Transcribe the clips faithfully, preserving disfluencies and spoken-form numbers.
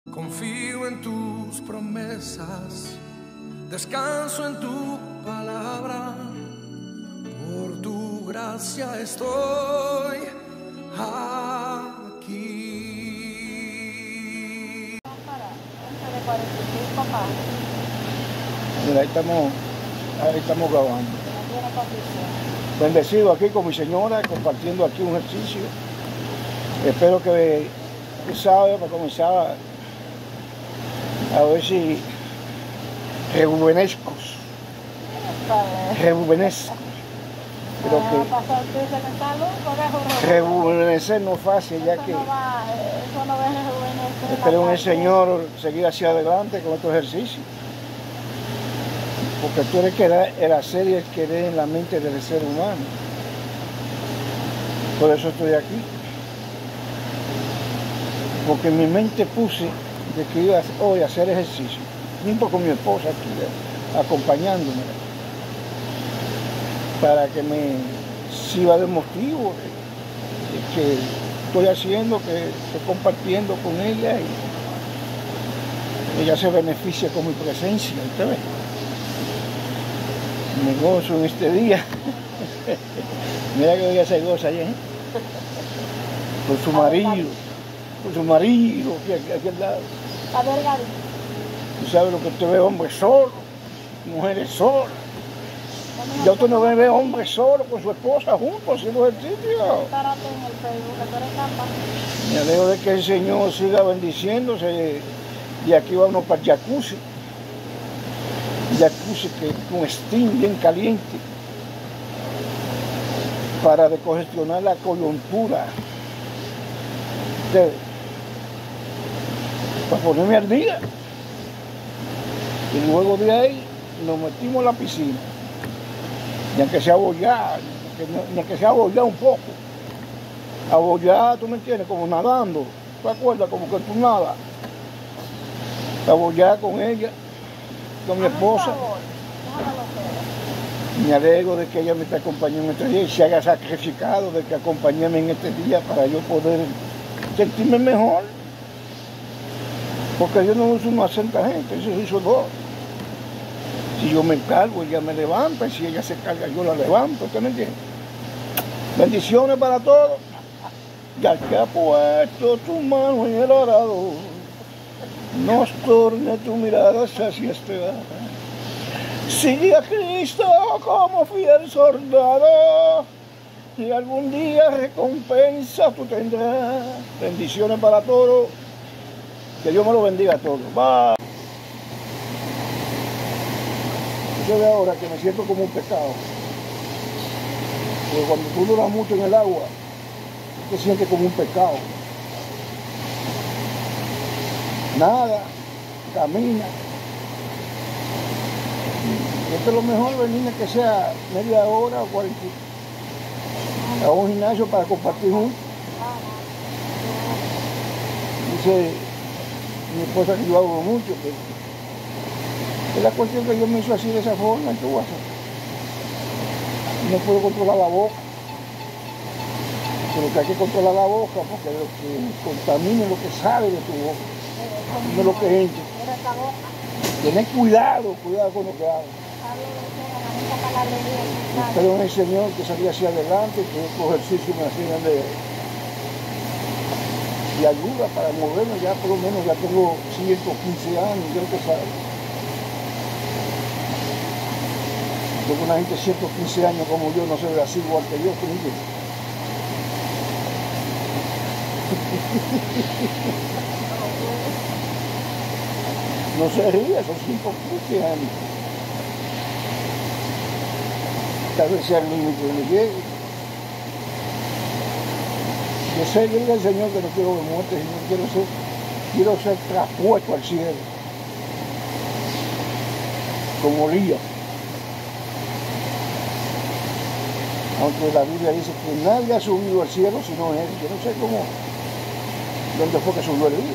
Confío en tus promesas, descanso en tu palabra, por tu gracia estoy aquí. Mira, ahí estamos, ahí estamos grabando. Bendecido aquí con mi señora, compartiendo aquí un ejercicio. Espero que el sábado, para comenzar, a ver si rejuvenezco. Rejuvenezco. Pero que rejuvenecer no es fácil, ya que espero en el Señor seguir hacia adelante con estos ejercicios. Porque tú eres que da el hacer y el querer en la mente del ser humano. Por eso estoy aquí. Porque en mi mente puse de que iba hoy a hacer ejercicio. Mismo con mi esposa aquí, acompañándome. Para que me sirva de motivo de, de que estoy haciendo, que estoy compartiendo con ella y ella se beneficia con mi presencia. ¿Usted ve? Me gozo en este día. Mira que ella se goza allá, ¿eh? Con su marido, con su marido, aquí, aquí, aquí al lado. A ver, Gaby. Tú sabes lo que usted ve, hombres solos, mujeres solas. Ya usted no ve hombres solos con su esposa juntos haciendo ejercicio. Párate en el Facebook, que tú eres capaz. Me alegro de que el Señor siga bendiciéndose. Y aquí va uno para el jacuzzi. Jacuzzi que con steam bien caliente para decongestionar la coyuntura. Ustedes, para ponerme al día. Y luego de ahí nos metimos en la piscina. Y aunque sea abollar, ni aunque sea abollar un poco. Abollar, tú me entiendes, como nadando. ¿Te acuerdas? Como que tú nadas. Abollar con ella, con mi esposa. Me alegro de que ella me esté acompañando en este día y se haya sacrificado de que acompañarme en este día para yo poder sentirme mejor. Porque yo no uso una santa gente, eso hizo dos. Si yo me cargo, ella me levanta, y si ella se carga, yo la levanto. ¿Usted me entiende? Bendiciones para todos. Ya que ha puesto tu mano en el arado, nos torne tu mirada hacia este lado. Sigue a Cristo como fiel soldado, y algún día recompensa tú tendrás. Bendiciones para todos. Que Dios me lo bendiga a todos. Bye. Yo de ahora que me siento como un pescado. Porque cuando tú duras mucho en el agua, te sientes como un pescado. Nada, camina. Esto es lo mejor, venir que sea media hora o cuarenta a un gimnasio para compartir juntos. Dice mi esposa que yo hago mucho, pero es la cuestión que yo me hizo así de esa forma. ¿Qué voy a hacer? No puedo controlar la boca, pero que hay que controlar la boca porque lo que contamina es lo que sale de tu boca, no lo que entra. Tener cuidado, cuidado con lo que hago. Espero en el Señor que salga hacia adelante, que estos ejercicios me hacían de, de ayuda para moverme. Ya por lo menos ya tengo ciento quince años, ya que sabe. Tengo una gente de ciento quince años como yo, no se ve así igual que yo, ¿sí? No se ría, son ciento quince años. Tal vez sea el límite donde llegue. Yo sé, yo digo al Señor que no quiero ver muerte, sino quiero ser, quiero ser traspuesto al cielo. Como Elías. Aunque la Biblia dice que nadie ha subido al cielo sino él. Yo no sé cómo, dónde fue que subió Elías.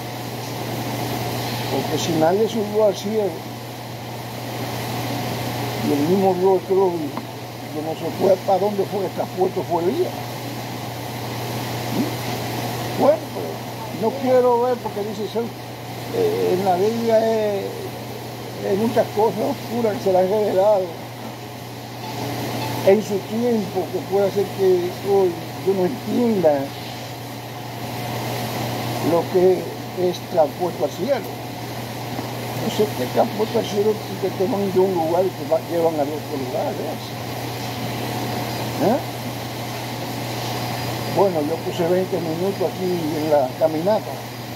Porque si nadie subió al cielo, y el mismo Dios que lo vio, yo no sé fue para dónde fue que traspuesto fue Elías. ¿Mm? Bueno, pero no quiero ver porque dice eh, en la Biblia hay, hay muchas cosas oscuras que se le han revelado en su tiempo, que puede hacer que hoy yo no entienda lo que es transporte al cielo. No sé qué transporte al cielo que te toman de un lugar y te llevan al otro lugar. ¿Eh? Bueno, yo puse veinte minutos aquí en la caminata.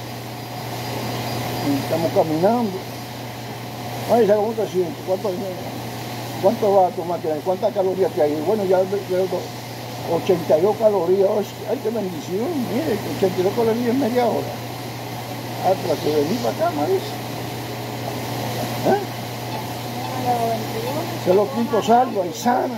Y estamos caminando. Ay, ¿cómo te sientes? ¿Cuánto, ¿Cuánto va a tomar? ¿Cuántas calorías te hay? Bueno, ya veo ochenta y dos calorías. Ay, qué bendición. Mire, ochenta y dos calorías en media hora. Ah, pero se vení para acá, Marisa. ¿Eh? Se lo quito salvo y sana.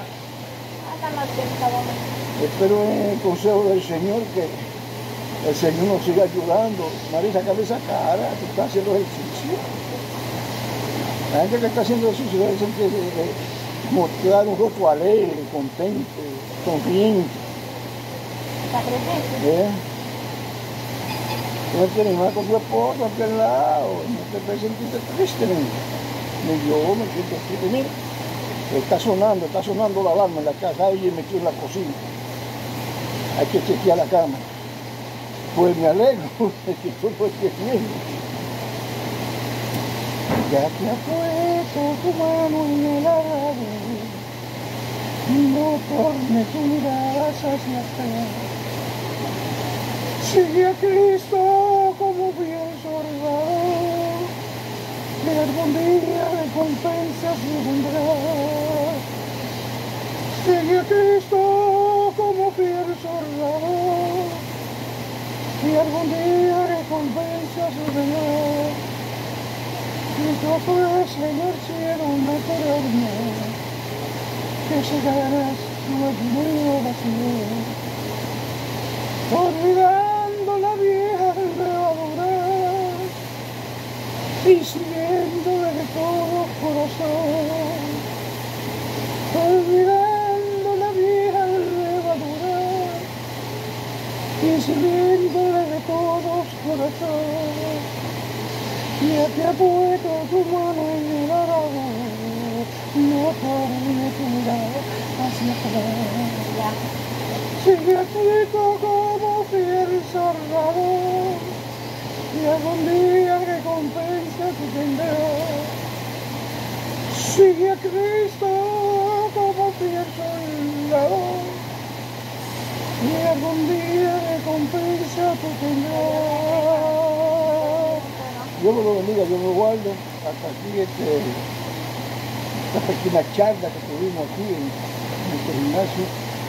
Espero en el consejo del Señor que el Señor nos siga ayudando. Marisa, cabeza cara, tú estás haciendo ejercicio. La gente que está haciendo ejercicio debe sentir eh, mostrar un rostro alegre, contento, sonriente. ¿Eh? Tú no tienes más con tu esposo aquí al lado, no te puedes sentirte triste, ni, ni yo me siento triste. Mira, está sonando, está sonando la alarma en la casa, alguien metió en la cocina. Hay que chequear la cama. Pues me alegro de que todo esté bien. Ya te ha puesto tu mano en el arado, no torne tu mirada hacia atrás. Sigue a Cristo como fiel soldado, que algún día recompensas le vendrá. Sigue a Cristo como fiel soldado, que algún día recompensas le vendrá. Y tú pues, Señor cielo, no correrme, que llegarás tu ayuda vacío, olvidando la vieja levadura y sirviéndole de todo corazón, olvidando la vieja levadura y sirviéndole de todos corazón. Ya te ha puesto tu mano en el arado, no torne tu mirada hacia atrás. Sigue a Cristo como fiel soldado, y algún día recompensa tu tendrás. Sigue a Cristo como fiel soldado, y algún día recompensa tu tendrás. Dios me lo bendiga, yo me guardo hasta aquí este, esta pequeña charla que tuvimos aquí en, en este gimnasio.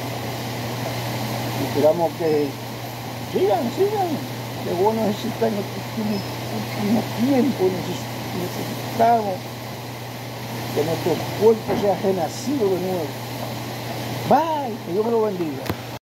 Esperamos que sigan, sigan. Qué bueno es estar en este último tiempo. Necesitamos que nuestro cuerpo sea renacido de nuevo. Bye, que Dios me lo bendiga.